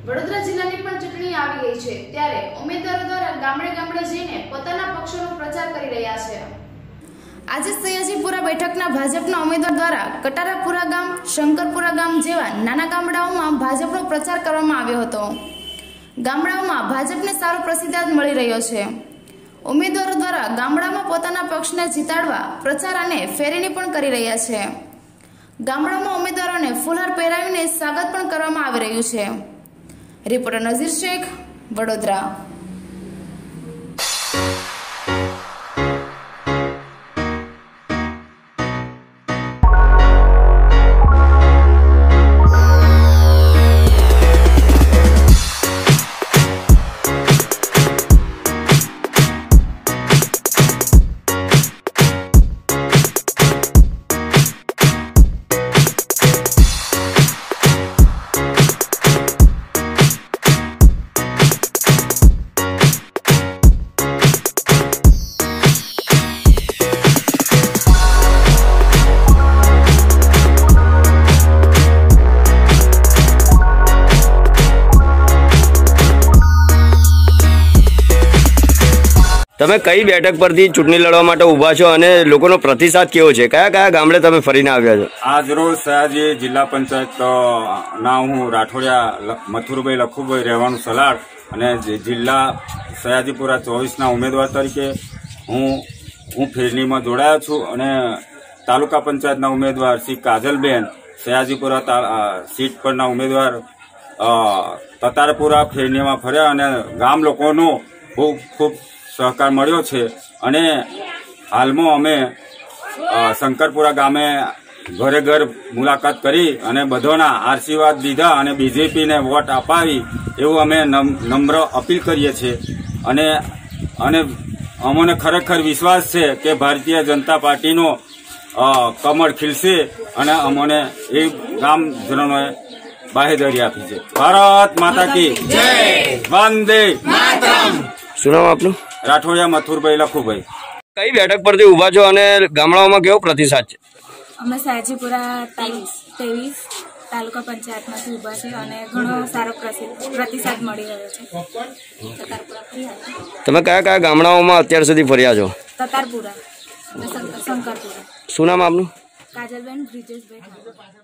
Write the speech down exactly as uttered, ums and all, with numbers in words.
વડોદરા જિલ્લાની પણ ચૂંટણી આવી ગઈ છે, ત્યારે ઉમેદવારો દ્વારા ગામડે ગામડે જઈને પોતાના પક્ષોનો પ્રચાર કરી રહ્યા છે। આજે સયાજીપુરા બેઠકના ભાજપના ઉમેદવાર દ્વારા કટારાપુરા ગામ, શંકરપુરા ગામ જેવા નાના ગામડાઓમાં ભાજપનો પ્રચાર કરવામાં આવ્યો હતો। ગામડાઓમાં ભાજપને સારો પ્રતિસાદ મળી રહ્યો છે। ઉમેદવારો દ્વારા ગામડામાં પોતાના પક્ષને જીતાડવા પ્રચાર અને ફેરીની પણ કરી રહ્યા છે। ગામડામાં ઉમેદવારોને ફૂલહાર પહેરાવીને સ્વાગત પણ કરવામાં આવી રહ્યું છે। રિપોર્ટર નઝીર, શાikh, વડોદરા। તમે કઈ બેઠક પરથી ચૂંટણી લડવા માટે ઊભા છો અને લોકોનો પ્રતિસાદ કેવો છે? કયા કયા ગામડે તમે ફરીને આવ્યા છો? આજ રોજ સયાજી જિલ્લા પંચાયત ના હું રાઠોડિયા મથુરભાઈ લખુભાઈ રહેવાનું સલાડ અને જિલ્લા સયાજીપુરા ચોવીસના ઉમેદવાર તરીકે હું હું ફેરણીમાં જોડાયો છું અને તાલુકા પંચાયતના ઉમેદવાર શ્રી કાજલબેન સયાજીપુરા સીટ પરના ઉમેદવાર તતારપુરા ફેરણીમાં ફર્યા અને ગામ લોકોનો ખૂબ ખૂબ સહકાર મળ્યો છે અને હાલમાં અમે શંકરપુરા ગામે ઘરે ઘર મુલાકાત કરી અને બધાના આશીર્વાદ લીધા અને બીજેપીને વોટ અપાવી એવું અમે નમ્ર અપીલ કરીએ છીએ અને અને અમને ખરેખર વિશ્વાસ છે કે ભારતીય જનતા પાર્ટીનો કમળ ખીલશે અને અમને એ ગામજનોએ બાહેધરી આપી છે। ભારત માતા કી જય, વંદે માતરમ। શું નામ આપનું? રાઠોડિયા મથુરભાઈ લખુભાઈ। કઈ બેઠક પરથી ઊભા છો અને ગામડાઓમાં કેવો પ્રતિસાદ છે? અમે સયાજીપુરા ત્રેવીસ તાલુકા પંચાયતમાંથી ઊભા છે અને ઘણો સારો પ્રતિસાદ મળી રહ્યો છે। તમે કયા કયા ગામડાઓમાં અત્યાર સુધી ફર્યા છો? તતારપુરા અને શંકરપુરા। શું નામ આપનું? કાજલબેન બ્રિજેશભાઈ।